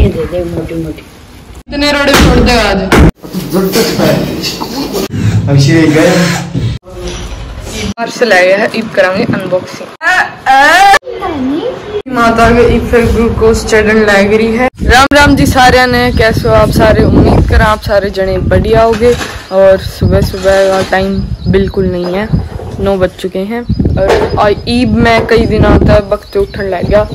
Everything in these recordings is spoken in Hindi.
दे दे मोटी मोटी। कितने रोड़े छोड़ देगा आज? पार्सल आया है, ईद करांगे अनबॉक्सिंग। माता के ईद ग्लूकोज चढ़न लग रही है। राम राम जी सारे ने, कैसे हो आप सारे? उम्मीद करें आप सारे जने बढ़िया होगे। और सुबह सुबह का टाइम बिल्कुल नहीं है, 9 बज चुके हैं। और ईद में कई दिन आता है वक्त उठन लग गया,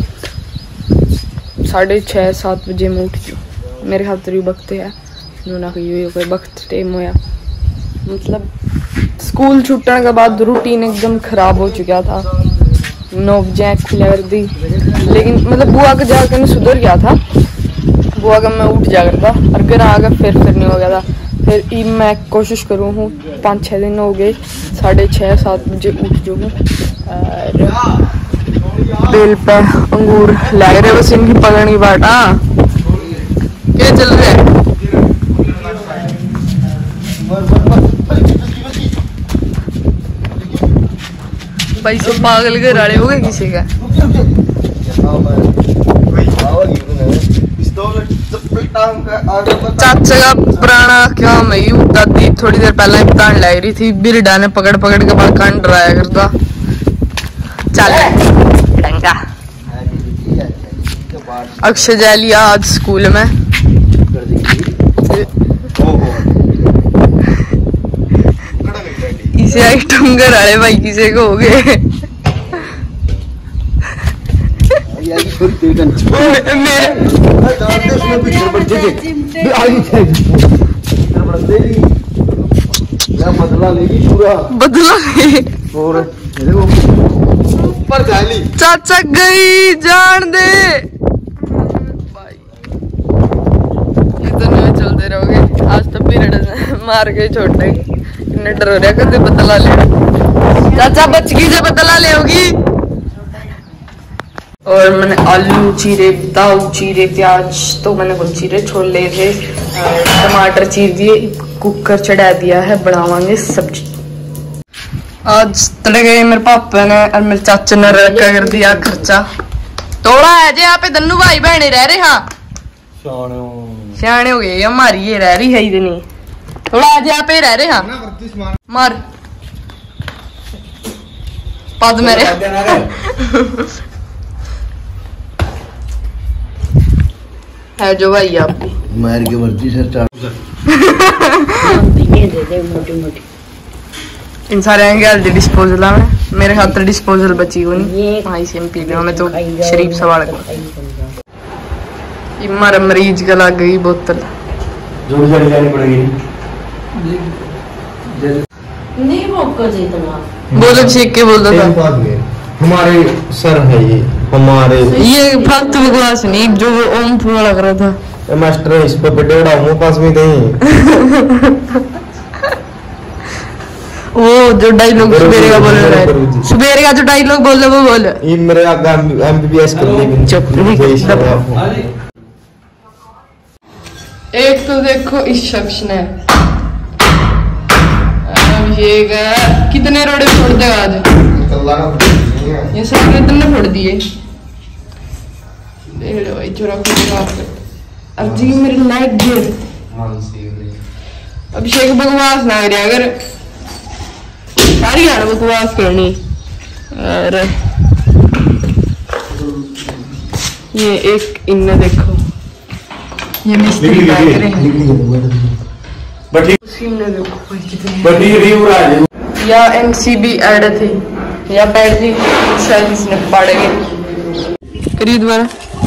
6:30-7 बजे में उठ गई। मेरे खातर भी वक्त है ना, कोई वक्त टाइम होया। मतलब स्कूल छुट्टने के बाद रूटीन एकदम खराब हो चुका था। 9 बजे खुला कर दी, लेकिन मतलब बुआ का जाकर सुधर गया था। बुआ का मैं उठ जा करता और घर आकर फिर नहीं हो गया था। फिर ईद मैं कोशिश करूँ हूँ, 5-6 दिन हो गए 6:30-7 बजे उठ जाऊँ। बेल पे अंगूर लग रहे, बस इनकी पकड़नी बाट। क्या चल रहा है? भाई सब पागल के राड़े हो गए किसी का। चाचा का पुराना क्या मैं दादी थोड़ी देर पहले इम्तान लग रही थी, बिरडा ने पकड़ पकड़ के बाल कान डराया करता। चल डंगा अक्षय जा लिया आज स्कूल में। इसे आइटम घर आए भाई किसे को हो गए। बदला चाचा गई जान दे भाई, इतने चलते रहोगे आज तो पीरियड मार के छोड़ देंगे। इतने डर हो रहा कदे बदला ले। चाचा बच गई जो बदला ले होगी। और मैंने आलू चीरे, दाल चीरे, प्याज तो मैंने कुछ चीरे छोले थे, टमाटर चीर दिए, कुकर चढ़ा दिया है, बनावांगे सब्जी। आज तड़के मेरे पापा ने और मेरे चाचा ने रखा कर दिया खर्चा। थोड़ा है जे यहाँ पे दन्नू भाई बहने रह रहे। हाँ सियाने हो गए, हमारी ये रह रही है इतनी। थोड़ा आज यहाँ पे रह रहे। हाँ मार पद मेरे है जो भाई आपकी मार के वर्दी सर दे दे मोटी मोटी। इन सारे आएंगे डिस्पोजल में, मेरे खातर डिस्पोजल बची हुई नहीं। हाँ इसे पी लिया मैं तो शरीफ सवाल कर। हमारा मरीज का लग गई बोतल, जोड़ी जानी पड़ेगी। नहीं भोग इतना बोलो चेक के बोल दो। हमारे सर है ये, हमारे ये फालतू बकवास नहीं जो ओम थोड़ा लग रहा था। मास्टर इस पे बेटा मुंह पास में नहीं। वो जो डायलॉग सुबेरे का बोल रहा है, सुबेरे का जो डायलॉग बोल रहा वो बोल। ये मेरे आगे एमबीबीएस कर ली। चुप। एक तो देखो इस शख्स ने ये कितने रोड़े छोड़ देगा आज? ये सब कितने फोड़ दिए? देख लो भाई चोरा अब जी मेरे लाइट गिर। अभिषेक बकवास ना करे, अगर सारी यार बकवास करनी। और ये एक इनने देखो, ये मिस्त्री बैठ रहे हैं। या एनसीबी ऐड थी या बैठ थी, शायद इसने पड़ गई। खरीद वाला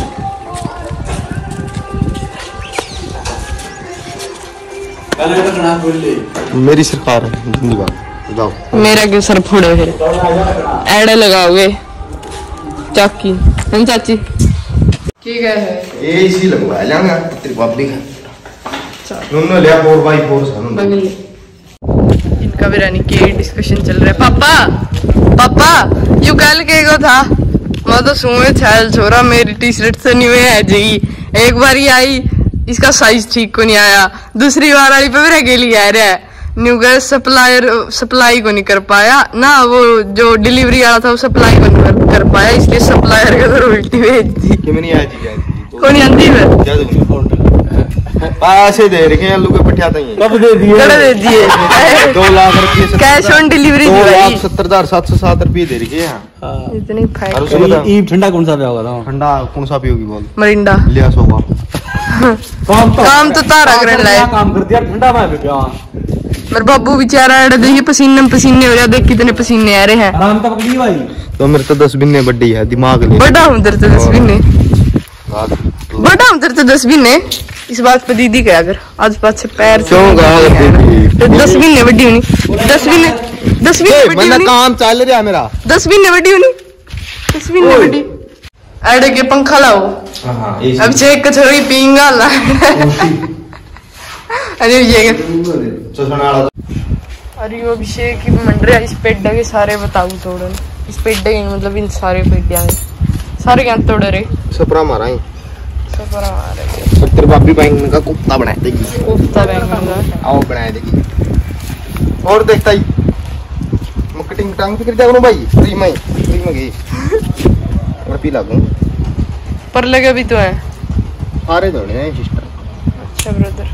मेरी सरकार है जिंदाबाद। मेरा क्यों सर फोड़े फिर ऐड लगाओगे चाकी हम चाची ठीक है। ये इसी लगवा लेंगे तेरी भाभी का। नूनो ले 4x4 सन। इनका भी रानी के डिस्कशन चल रहा है। पापा पापा यू कल के को था मैं तो सुए छैल छोरा मेरी टी शर्ट से नहीं हुए है जी। एक बार ही आई इसका साइज ठीक को नहीं आया, दूसरी बार वाली पे मेरा गेली आ रहा है। न्यू गैस सप्लाई को नहीं कर पाया ना, वो जो डिलीवरी वाला था वो सप्लाई को नहीं कर पाया, इसलिए सप्लायर के उधर उल्टी भेज दी। कौन आंदी है क्या पैसे दे रखे हैं आलू के पट्टिया कब दे दिए 2 लाख रुपये कैश ऑन डिलीवरी 2,70,707 रुपये दे रखे हैं। इतनी ठंडा कौन सा पियोगा था? ठंडा कौन सा पियोगी बोल? मरिंडा लिया सोगा काम तो तारा करने लायक काम कर दिया ठंडा में पिया। मेरे बाबू बेचारा देखिए पसीने पसीने हो रहा देख कितने पसीने आ रहे हैं। आराम तक पकड़ी भाई तो मेरे तो 10 बिन्ने बड्डी है दिमाग ले बड़ा हूँ तेरे तो 10 बिन्ने बड़ा हूँ तेरे तो 10 बिन्ने। इस बात पे दीदी क्या अगर आज बात से पैर से 10 बिन्ने बड्डी होनी 10 बिन्ने काम चल रहा है मेरा 10 बिन्ने बड्डी होनी 10 बिन्ने बड्डी अड़े के पंखा लाओ अब चेक कचोरी पींगा ला अरे ये अरे वो अभिषेक की मंडरे इस पेड्डा के सारे बताऊ तोड़न इस पेड्डे मतलब इन सारे पेड्डिया सारे क्या तोड़ रहे सपरा मारा ही सपरा मारे तेरे भाभी बैंगन का कोफ्ता बना देगी कोफ्ता बैंगन का आओ बना देगी और देखता ही मुकटिंग टांग फिर जाओ भाई फ्री में गई और पी लागू पर लगे भी तो है सारे दौड़े हैं सिस्टर। अच्छा ब्रदर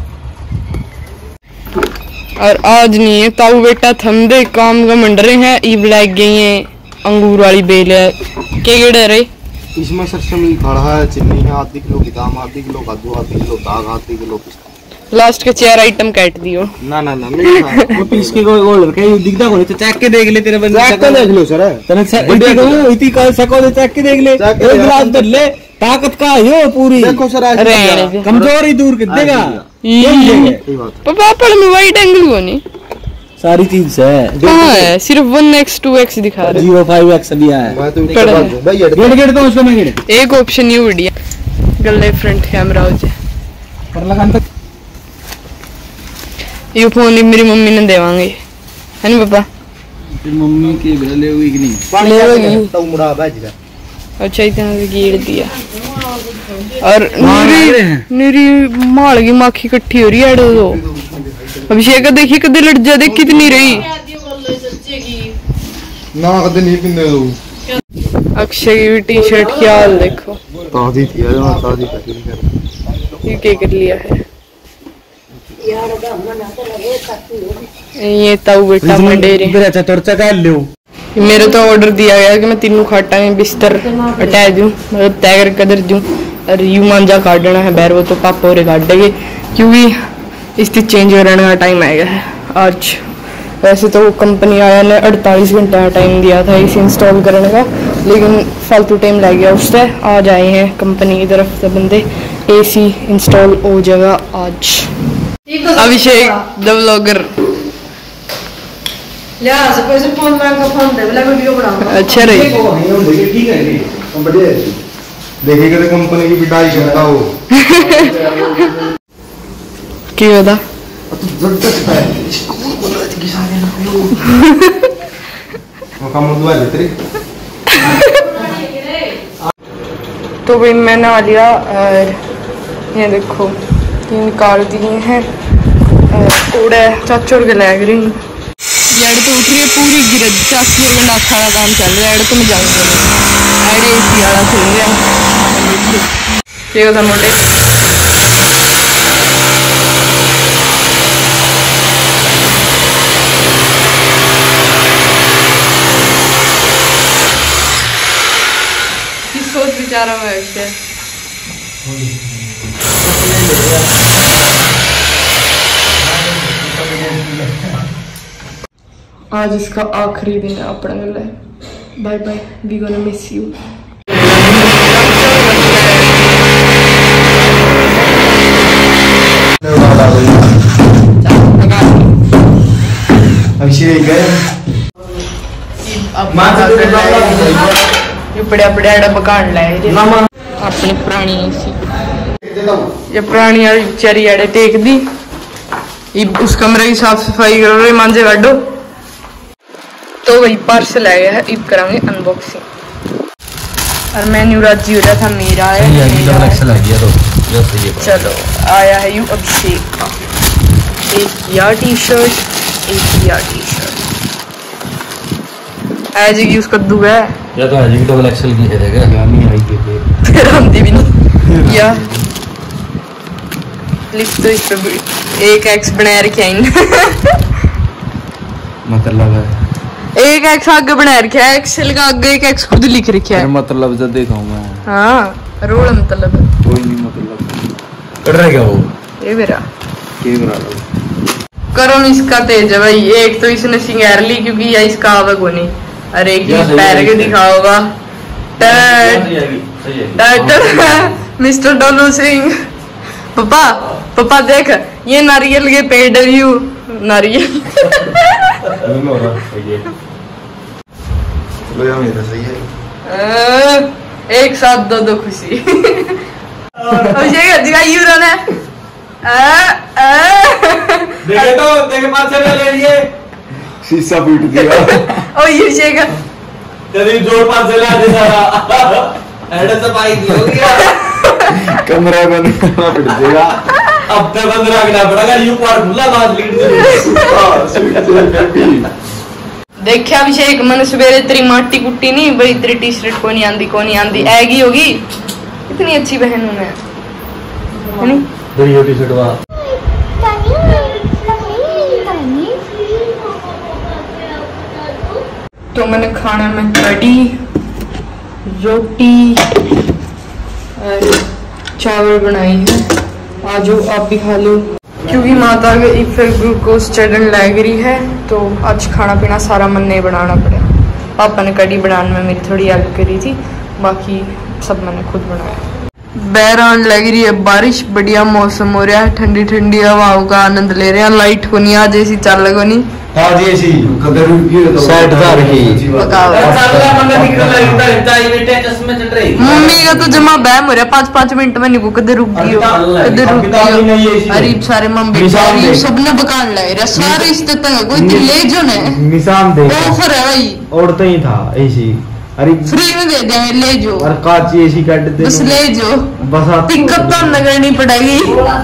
और आज नहीं है ताऊ बेटा थमदे काम का मंडरे हैं ईब लाग गई है अंगूर वाली बेल है के गेड़े रे इसमें सरसों खड़ा है चीनी है आधी किलो बादाम आधी किलो काजू आधी किलो दाग आधी किलो पिस्ता लास्ट के 4 आइटम काट दियो ना वो पीस के गोल के दिखदा कोनी तो चेक के देख ले तेरे बंदे चेक के देख लो सर तने इतनी को इतनी का सको दे चेक के देख ले एक गिलास धर ले ताकत का यो पूरी देखो सर कमजोरी दूर कर देगा पापा पर में वाइट एंगल कोनी सारी चीज है कहां है सिर्फ 1x 2x दिखा रहे 05x दिया है मैं तो भाई गेट तो उसमें गेट एक ऑप्शन यू बढ़िया गल्ले फ्रंट कैमरा हो जाए पर लगान तक ये फोन मेरी मम्मी ने देवांगे है ना पापा तेरी मम्मी के ले हुई कि नहीं पानी तो मुड़ा बाज का अच्छा इतना गिर दिया और मेरी माल की माखी इकट्ठी हो रही है तो अभिषेक देखिए कदे लड़ जा देख कितनी रही ना कदे नहीं पिंदे दो अक्षय की टी शर्ट की हाल देखो ताजी थी यार ताजी ये क्या कर लिया है ये ताऊ बेटा मंडेरे अच्छा तोरचा का ले मेरे तो ऑर्डर दिया गया कि मैं तीनों खाटा में बिस्तर हटा दूं मतलब तय कर कदर दूं और यू मांझा काट देना है बैर वो तो पापा और काट देंगे क्योंकि इसकी चेंज करने का टाइम आएगा है आज। वैसे तो कंपनी वाले ने 48 घंटे का टाइम दिया था इसे इंस्टॉल करने का लेकिन फालतू टाइम लग गया उससे आज आए हैं कंपनी की तरफ से बंदे AC इंस्टॉल हो जाएगा आज। अभिषेक द व्लॉगर अच्छा रही देखिए कि कंपनी की पिटाई करता हो क्या होता तो भाई मैंने आ लिया और ये देखो 3 कार दिए हैं कूड़े चाचोड़ के लग रही यार तो उठ रही है पूरी गिरद चाची और नाखा का काम चल रहा है तो मैं जाऊंगा ऐडे AC वाला चल रहा ठीक है मोटे सोच विचारा में ऐसे आज इसका आखिरी दिन है अपना गला bye bye we gonna miss you. बड़ा बड़ा पकान लाए अपनी पुरानी ये पुरानी वाली बेचारी आड़े टेक दी उस कमरे की साफ सफाई कर रहे मांझे काटो तो वही पार्सल आया है ईद करांगे अनबॉक्सिंग और मेन्यू राजी हो रहा था मेरा है चलो आया है यू अभिषेक का एक या टी शर्ट आ जाएगी उसका कद्दू है या तो आज भी डबल एक्सेल की है देगा नहीं आई के फिर हम दी भी नहीं या लिख तो इस पे एक एक्स बना रखा है मतलब है एक एक्स आगे बना रखा है, एक्सेल का आगे एक एक्स खुद लिख रखा है। मतलब जब देखा हूँ मैं। हाँ रोल मतलब कोई नहीं मतलब कर रहे क्या वो ये मेरा क्या करा रहा करम इसका तेज है भाई। एक तो इसने सिंगार ली क्योंकि या इसका आवा को नहीं, अरे एक पैर के दिखाओगा मिस्टर डोलू सिंह। पापा पापा देख ये नारियल के पेड़ यू नारियल लो यार मेरा सही है। एक साथ दो खुशी यू रहा देखे तो देखे पास से ले लिए शीशा फूट दिया ओ ये शेगा तेरी जोड़ पास से ला दे सारा ऐड से पाई हो गया कमरा बनना पड़ जाएगा। अब तक बंद रखना पड़ेगा यू पार खुला बात लीड देखा अभिषेक मैंने सवेरे तेरी माटी कुट्टी नहीं भाई, तेरी टी शर्ट को नहीं आंदी ऐगी होगी। इतनी अच्छी बहन हूँ मैं है नहीं तेरी टी शर्ट वा तो मैंने खाने में कड़ी रोटी और चावल बनाई है, आजो आप भी खा लो। क्योंकि माता के इफेक्ट ग्लूकोज चढ़ने लग रही है तो आज खाना पीना सारा मन नहीं बनाना पड़ा। पापा ने कड़ी बनाने में मेरी थोड़ी हेल्प करी थी, बाकी सब मैंने खुद बनाया। बैरान लग रही है बारिश, बढ़िया मौसम हो रहा है, ठंडी ठंडी हवाओं का आनंद ले रहे हैं। लाइट को नहीं आज ऐसी चल लगो नहीं आज ऐसी कदर की सेट था रही मम्मी का तो जमा बैम हो रहा है 5-5 मिनट में नहीं कदर रुक गई अरीब सारे मम्मी सबने बकान लाए सारे रिश्ते कोई ले जो ने निशान दे ऑफर है भाई और तो ही था ऐसी अरे फ्री में दे देंगे ले जो और काची ऐसी काट दे बस ले जो बस पिकअप तो न करनी पड़ेगी।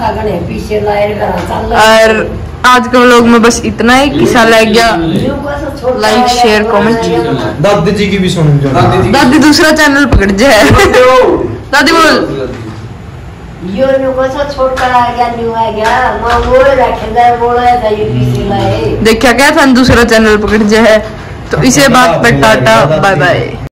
और आज के व्लॉग में बस इतना ही। किसा लग गया लाइक शेयर कमेंट। दादी जी की भी सुन दादी दूसरा चैनल पकड़ जाए दादी बोल यो छोड़ कर आ गया मां बोल रखे बोला था ये पीछे लाए देखा क्या था दूसरा चैनल पकड़ जाए। तो इसे बात पर टाटा बाय बाय।